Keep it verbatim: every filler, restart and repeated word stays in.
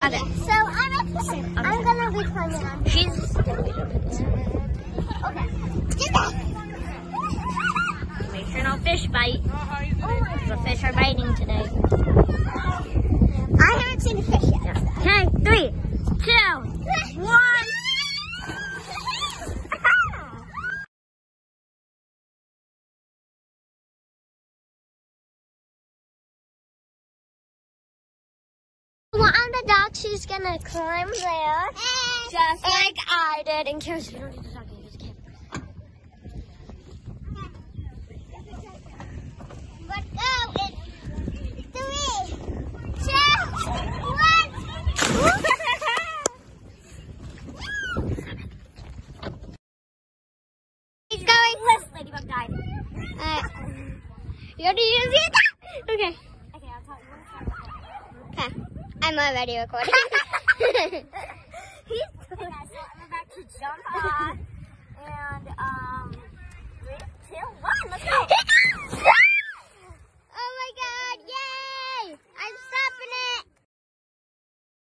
Okay. So I'm a okay. I'm gonna be climbing on. She's Okay. Get that. Make sure no fish bite. The fish are biting today. I haven't seen a fish yet. Okay, three, two, one. Well, I'm the dog. She's gonna climb there, just like I did. In case you don't need to talk to this kid. Let's go. It's three, two, one. He's going. This ladybug died. Uh, you want to use it? Okay. Okay, I'll tell you. Okay. I'm already recording. He's